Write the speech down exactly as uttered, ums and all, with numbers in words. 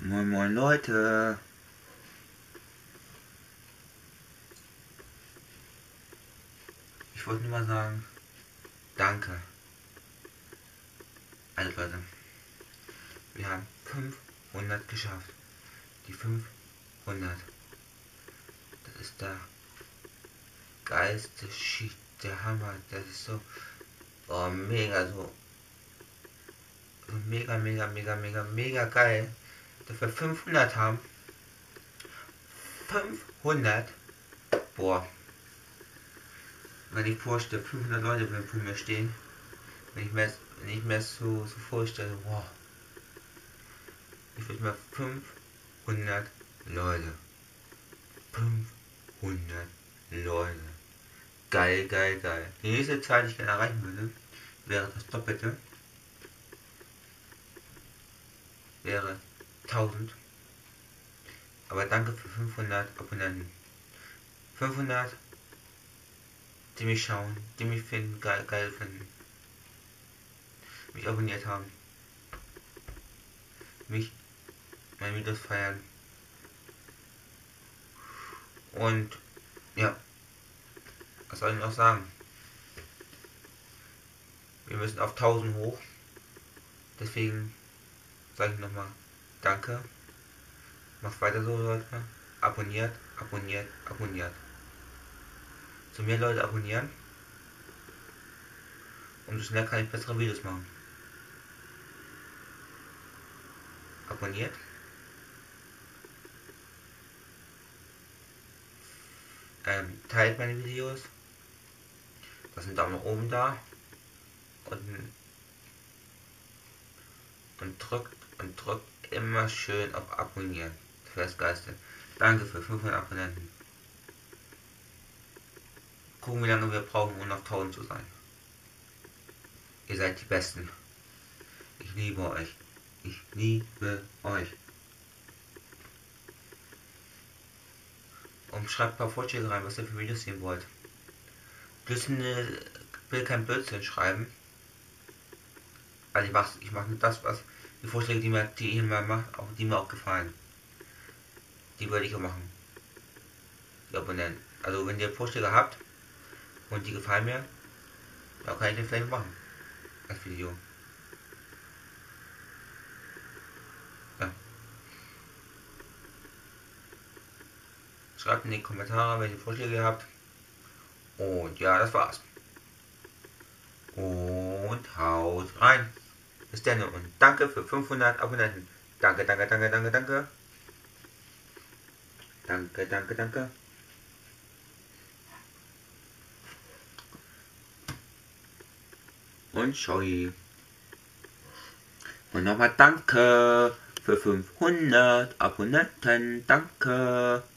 Moin moin Leute. Ich wollte nur mal sagen, danke. Also Leute, wir haben fünfhundert geschafft. Die fünfhundert. Das ist der geilste Shit, der Hammer. Das ist so, oh, mega so, so mega, mega, mega, mega, mega geil, dass wir fünfhundert haben. fünfhundert. Boah. Wenn ich vorstelle, fünfhundert Leute würden vor mir stehen, wenn ich mir das, wenn ich mir das so, so vorstelle, wow. Ich würde mal fünfhundert Leute. fünfhundert Leute. Geil, geil, geil. Die nächste Zahl, die ich gerne erreichen würde, wäre das Doppelte. Wäre tausend. Aber danke für fünfhundert Abonnenten. fünfhundert, die mich schauen, die mich finden, geil, geil finden. Mich abonniert haben. Mich, meine Videos feiern. Und, ja. Was soll ich noch sagen? Wir müssen auf tausend hoch. Deswegen sage ich nochmal danke. Macht weiter so, Leute. Abonniert, abonniert, abonniert. So mehr Leute abonnieren, umso schneller kann ich bessere Videos machen. Abonniert. Ähm, teilt meine Videos. Lasst einen Daumen nach oben da. Und, und drückt und drückt immer schön auf Abonnieren. Das wäre das Geilste. Danke für fünfhundert Abonnenten. Gucken, wie lange wir brauchen, um auf tausend zu sein. Ihr seid die Besten. Ich liebe euch. Ich liebe euch. Und schreibt ein paar Vorschläge rein, was ihr für Videos sehen wollt. Blödsinn, will kein Blödsinn schreiben. Also ich mache ich mach nur das, was die Vorschläge, die mir, die ihr mal macht, auch die mir auch gefallen. Die würde ich auch machen. Die Abonnenten. Also wenn ihr Vorschläge habt und die gefallen mir, dann kann ich den vielleicht machen. Als Video. Ja. Schreibt in die Kommentare, welche Vorschläge ihr habt. Und ja, das war's. Und haut rein. Bis dann und danke für fünfhundert Abonnenten. Danke, danke, danke, danke, danke. Danke, danke, danke. Und Schoi. Und nochmal danke für fünfhundert Abonnenten. Danke.